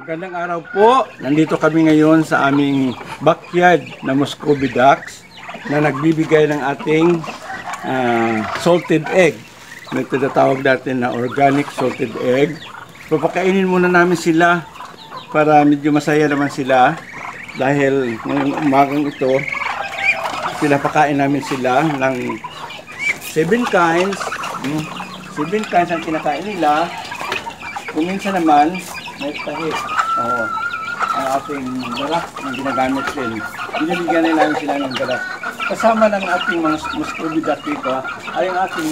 Magandang araw po. Nandito kami ngayon sa aming backyard na Muscovy ducks na nagbibigay ng ating salted egg. May tinatawag natin na organic salted egg. Papakainin muna namin sila para medyo masaya naman sila dahil ngayong umagang ito pinapakain namin sila ng 7 kinds. 7 kinds ang kinakain nila. Kung minsan naman may tahi. Ang ating darak na ginagamit din. Binibigyan na namin sila ng darak. Kasama ng ating mga Muscovy duck dito ay ang ating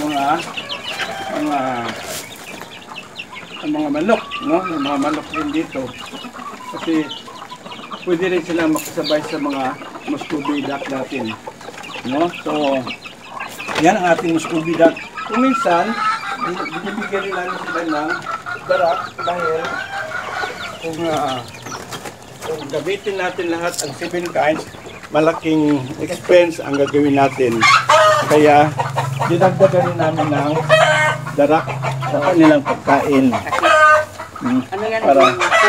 mga manok, no? Yung mga manok din dito. Kasi pwede rin silang makasabay sa mga Muscovy duck natin, no? So, yan ang ating Muscovy duck. Kung minsan, binibigyan rin namin sila ng darak dahil kung gamitin natin lahat ang 7 kinds, malaking expense ang gagawin natin. Kaya, dinagdagan rin namin ng darak sa kanilang pagkain. Ano yan? Para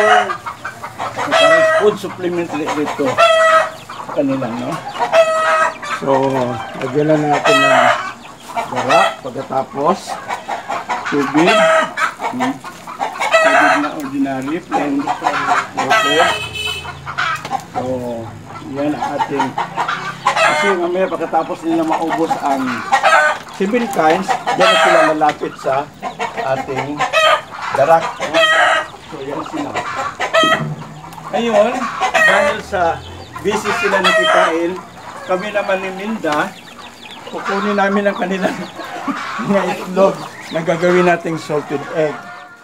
food supplement dito sa kanila, no? So, lagyan na natin ng darak pagkatapos tubig. Tubig na ordinary, plain water. So, yan ang ating, kasi mamaya pagkatapos nila maubos ang 7 kinds, dyan na sila malapit sa ating darak. So, yan sila. Ngayon, dahil sa busy sila nakikain, kami naman ni Minda, kukunin namin ang kanilang mga itlog na gagawin nating salted egg.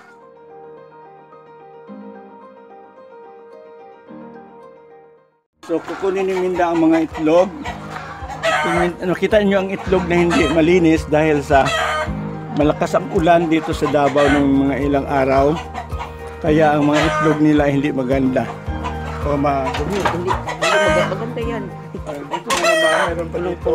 So, kukunin ni Minda ang mga itlog. Nakita niyo ang itlog na hindi malinis dahil sa malakas ang ulan dito sa Davao ng mga ilang araw. Kaya ang mga itlog nila hindi maganda. So, Hindi maganda yan. dito na mayroon pa dito.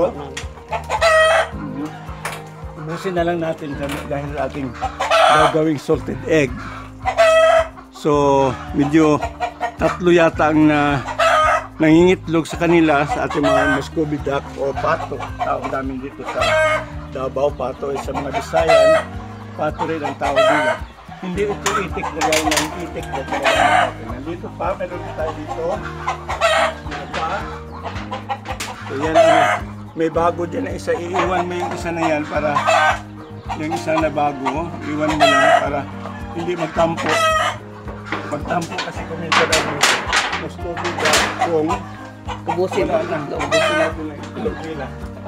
Ubusin na lang natin dahil ating gagawing salted egg. So, medyo 3 yata ang nangingitlog sa kanila sa ating mga Muscovy duck o pato. Tawag namin dito sa Davao, pato ay sa mga Bisayan, pato rin ang tawag nila. Hindi ito itik na gaya ng itik na talaga natin. Nandito pa, meron tayo dito. Dito pa. So yan, may bago dyan na isa. Iiwan mo yung isa na yan para yung isa na bago, iwan mo lang para hindi magtampo. Magtampo kasi kuminsan ang Muscovy duck kung Ubusin mo. ubusin natin ang itlog nila.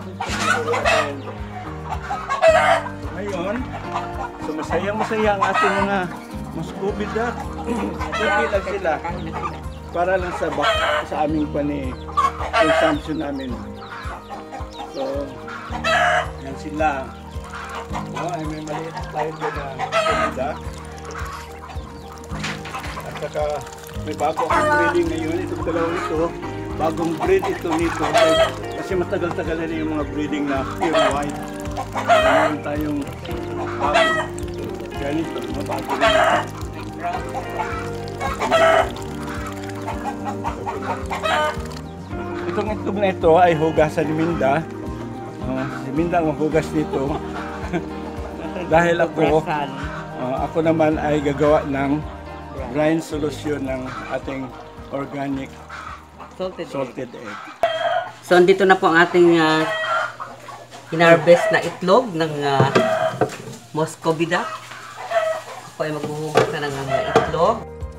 Ngayon, so masaya ang ating mga Muscovy duck. Hindi lang sila para lang sa aming consumption namin. So, yan sila. Ay may maliit tayo dyan na Muscovy duck. At saka may bago akong breeding ngayon. Itong dalawang ito, bagong breed ito nito. Kasi matagal-tagal na yung mga breeding na pure white. Meron tayong bago. Ganito, mga bago na. Itong itlog na ito ay hugasan ni Minda. Si Minda ang hugas nito. Dahil ako naman ay gagawa ng brine solution ng ating organic salted egg. So, andito na po ang ating hinarvest na itlog ng Muscovy duck. Ako ay maghuhugas na ng mga itlog.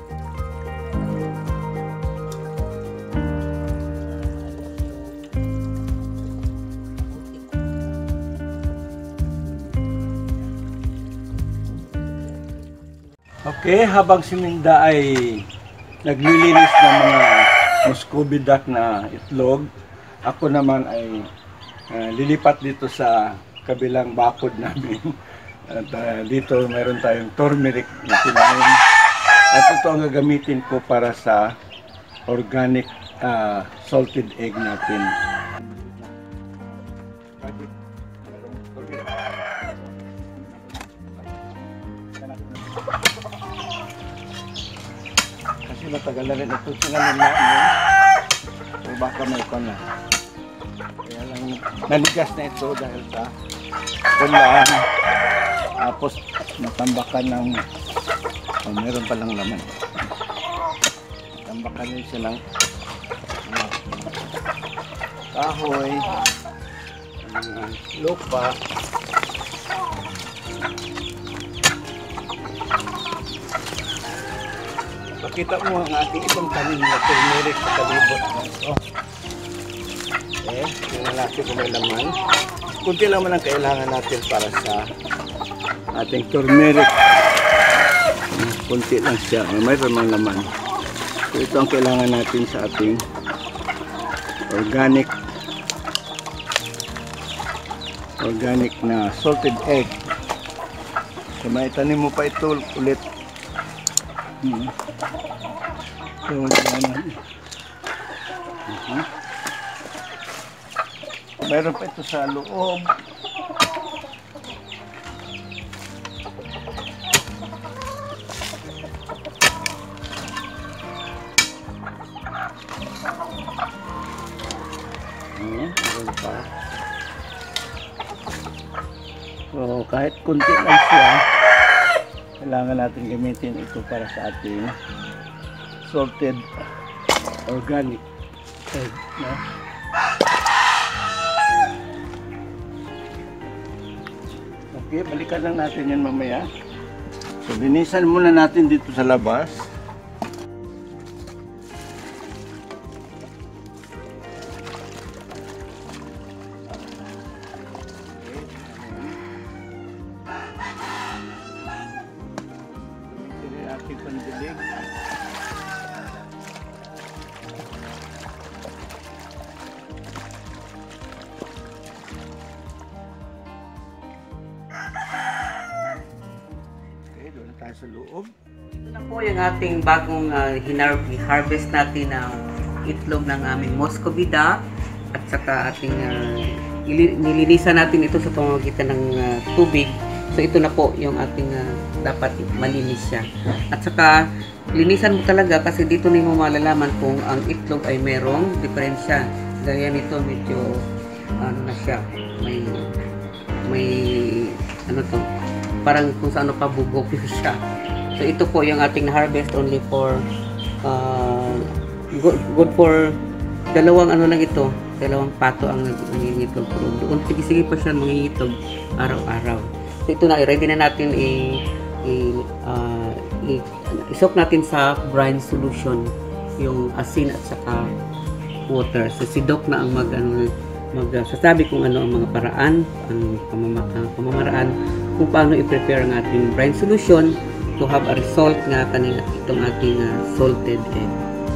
Okay, habang si Minda ay naglilinis ng mga Muscovy duck na itlog, ako naman ay lilipat dito sa kabilang bakod namin. At dito mayroon tayong turmeric na kinain. At ito ang gagamitin ko para sa organic salted egg natin. kasi matagal na rin ito sinanila niya. So baka may pa na. Kaya lang naligas na ito dahil sa ulan. Tapos natambakan ng meron palang laman. Natambakan rin siya ng kahoy, lupa. Pakita mo ang ating itong tanim na turmeric sa kalibot na ito. Okay, tingnan natin kung may laman. Kunti lang ang kailangan natin para sa ating turmeric. Kunti lang siya, mayroon mang laman. So ito ang kailangan natin sa ating organic na salted egg. So may tanim mo pa ito ulit. So yan. Mayroon pa ito sa loob. Meron pa. So kahit kunti lang siya, kailangan natin gamitin ito para sa ating salted organic egg, no? Okay, balikan lang natin yan mamaya. So linisan muna natin dito sa labas. Ating pandilig. Okay, doon tayo sa loob. Ito na po yung ating bagong harvest natin ng itlog ng aming Moscovida at saka ating nilinisan natin ito sa pamamagitan ng tubig. So ito na po yung ating dapat malinis siya. At saka linisan mo talaga kasi dito na mo malalaman kung ang itlog ay merong diferensya. Gaya nito medyo ano na siya, may ano to, parang kung saan pa bubog siya. So ito po yung ating harvest only for good for dalawang ano lang ito, dalawang pato ang nangingitog. Pero doon sige pa siya mangingitog araw-araw. So ito na, ready na natin isok natin sa brine solution yung asin at saka water. So si Doc na ang magsasabi kung ano ang mga paraan, ang pamamaraan kung paano i-prepare ang ating brine solution to have a result nga kanina itong ating salted egg.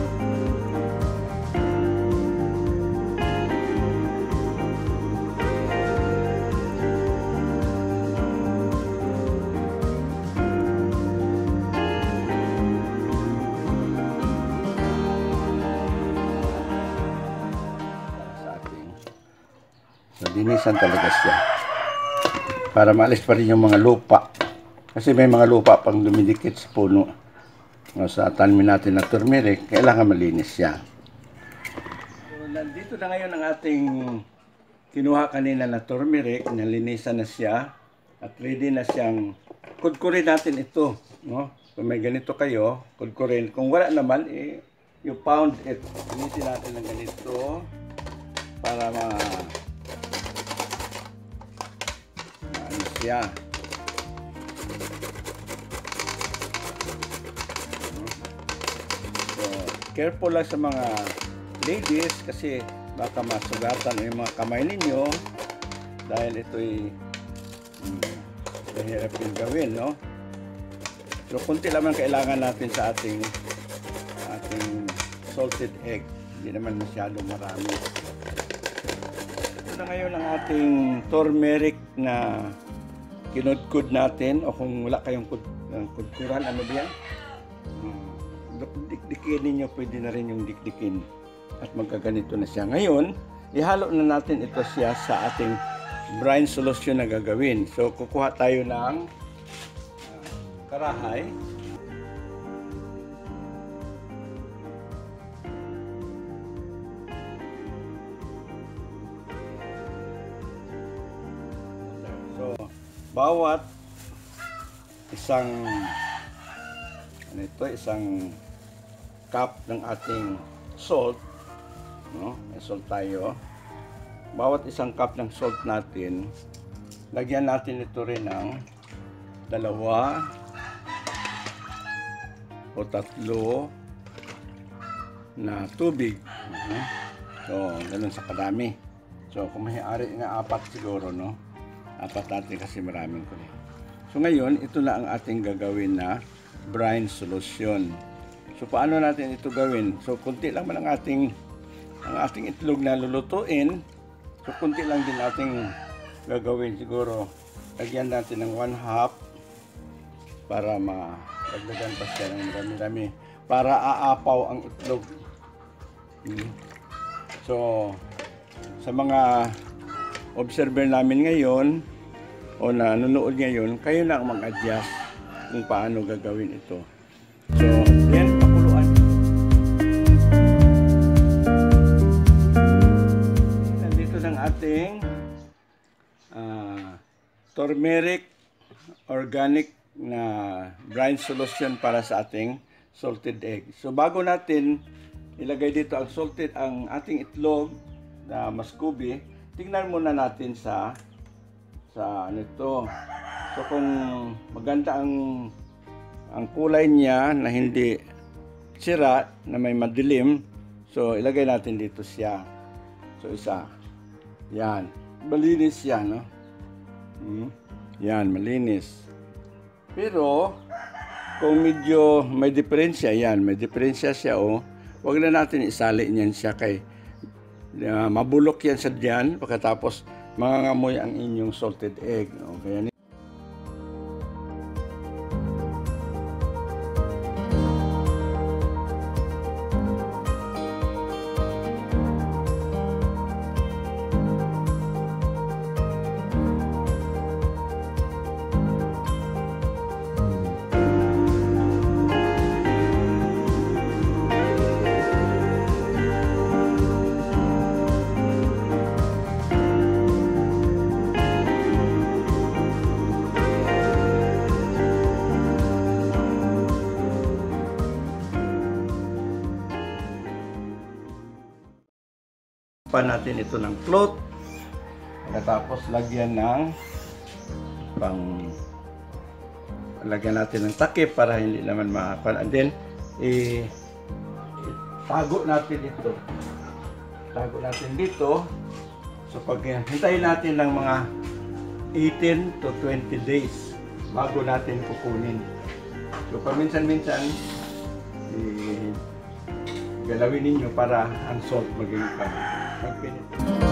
So, linisan talaga siya. Para maalis pa rin yung mga lupa. Kasi may mga lupa pang dumidikit sa puno. Sa tanim natin na turmeric, kailangan malinis siya. So, nandito na ngayon ang ating kinuha kanina na turmeric. Nalinisan na siya. At ready na siyang kudkurin natin ito. No? Kung may ganito kayo, kudkurin. Kung wala naman, you pound it. Linisin natin ng ganito para siya. So, careful lang sa mga ladies kasi baka masugatan yung mga kamay ninyo dahil ito'y mahirap yung gawin, no? Pero kunti lang kailangan natin sa ating salted egg. Hindi naman masyado marami. Ito na ngayon ang ating turmeric na kinudkud natin, o kung wala kayong kudkuran, ano ba yan? Dikdikin ninyo, pwede na rin yung dikdikin. At magkaganito na siya. Ngayon, ihalo na natin ito siya sa ating brine solution na gagawin. So, kukuha tayo ng karahay. bawat isang isang cup ng ating salt, no? May salt tayo. Bawat isang cup ng salt natin, lagyan natin ito rin ng 2 o 3 na tubig. So, ganun sa kadami. So, kung may-ari nga 4 siguro, no? 4 natin kasi maraming ko. So, ngayon, ito na ang ating gagawin na brine solution. So, paano natin ito gawin? So, kunti lang man ang ating itlog na lulutuin. So, kunti lang din ating gagawin siguro. Lagyan natin ng 1/2 para madagdagan pa siya ng marami-rami. Para aapaw ang itlog. So, sa mga observer namin ngayon o nanonood ngayon, kayo na ang mag-adjust kung paano gagawin ito. So, yan, pakuluan. Nandito ng ating turmeric organic na brine solution para sa ating salted egg. So, bago natin ilagay dito ang ating itlog na Muscovy, tingnan muna natin sa nito. So kung maganda ang kulay niya na hindi sira, na may madilim, so ilagay natin dito siya. So isa. Yan. Malinis yan, no? Yan, malinis. Pero kung medyo may diferensya, yan, may diferensya siya, oh. Huwag na natin isali niyan siya kay mabulok yan sa diyan, pagkatapos mangangamoy ang inyong salted egg. Okay? Pa natin ito ng cloth, pagkatapos lagyan natin ng takip para hindi naman makapan, and then tago natin dito. So pag hintayin natin ng mga 18 to 20 days bago natin kukunin. So paminsan-minsan galawin ninyo para ang salt maging magpinit.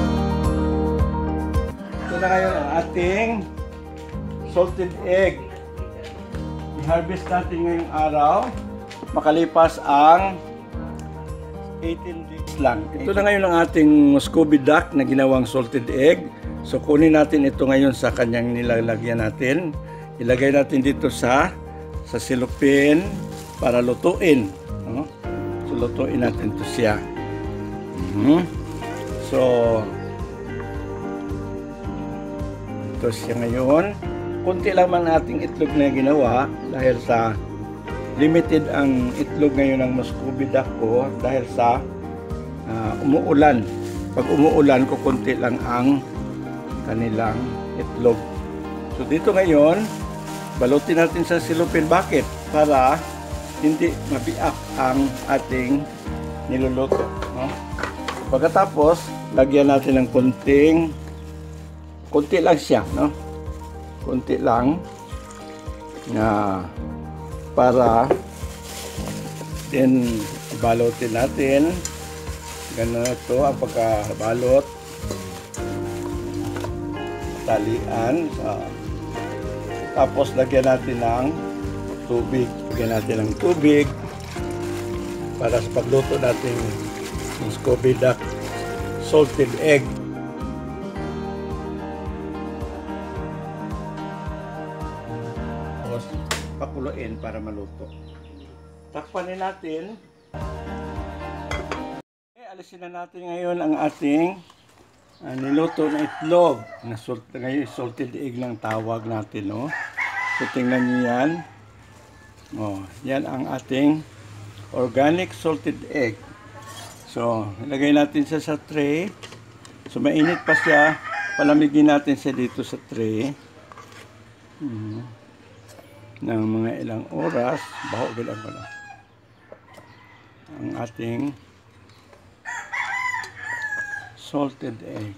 Ito na ngayon ang ating salted egg. I-harvest natin ngayong araw, makalipas ang 18 days lang. Ito na ngayon ang ating Muscovy duck na ginawang salted egg. So kunin natin ito ngayon sa kanyang nilalagyan natin. Ilagay natin dito sa silopin para lutuin. So lutuin natin ito siya. So ito siya ngayon. Kunti lang man ating itlog na ginawa dahil sa limited ang itlog ngayon ng Muscovy duck ko dahil sa umuulan. Pag umuulan, kukunti lang ang kanilang itlog. So dito ngayon, balutin natin sa silopin bucket para hindi mabiak ang ating niluluto. Pagkatapos, lagyan natin ng konti lang siya, no? Konti lang na para then balutin natin. Ganun ito ang pagkabalot. Talian. Tapos lagyan natin ng tubig. Lagyan natin ng tubig para sa pagluto natin Muscovy duck salted egg. Tapos pakuluin para maluto. Takpanin natin. Alisin na natin ngayon ang ating niluto na itlog na ngayon salted egg ng tawag natin, no? So tingnan niyo yan. Oh, yan ang ating organic salted egg. So ilagay natin siya sa tray. So mainit pa siya, palamigin natin siya dito sa tray ng mga ilang oras. Baho bilang pala ang ating salted egg.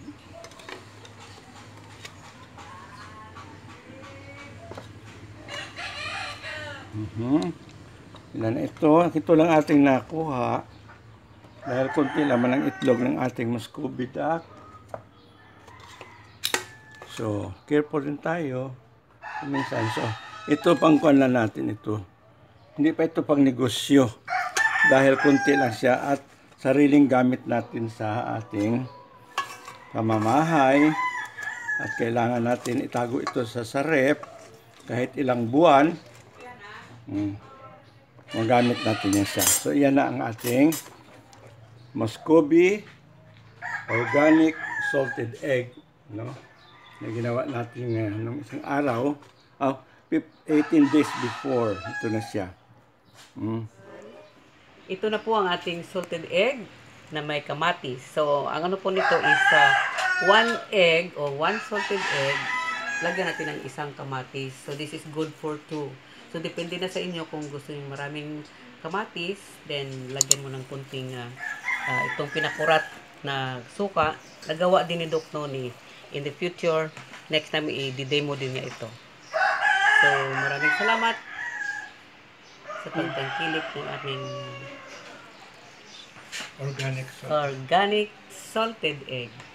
Ilan ito? Ito lang ating nakuha. Dahil konti laman ang itlog ng ating Muscovy duck. So, careful din tayo. Minsan, so, ito pangkuhan na natin ito. Hindi pa ito pang negosyo. Dahil konti lang siya at sariling gamit natin sa ating pamamahay. At kailangan natin itago ito sa ref kahit ilang buwan. Magamit natin yan siya. So, yan na ang ating Muscovy organic salted egg, no? Na ginawa natin nung isang araw, 18 days before, ito na siya. Ito na po ang ating salted egg na may kamatis. So, ang ano po nito is 1 egg o 1 salted egg, lagyan natin ng isang kamatis. So, this is good for 2. So, depende na sa inyo kung gusto niyo maraming kamatis, then lagyan mo ng kunting itong pinakurat na suka. Nagawa din ni Doc Noni. In the future, next time i-demo din niya ito. So, maraming salamat sa pagtangkilik ng ating Organic organic salted egg.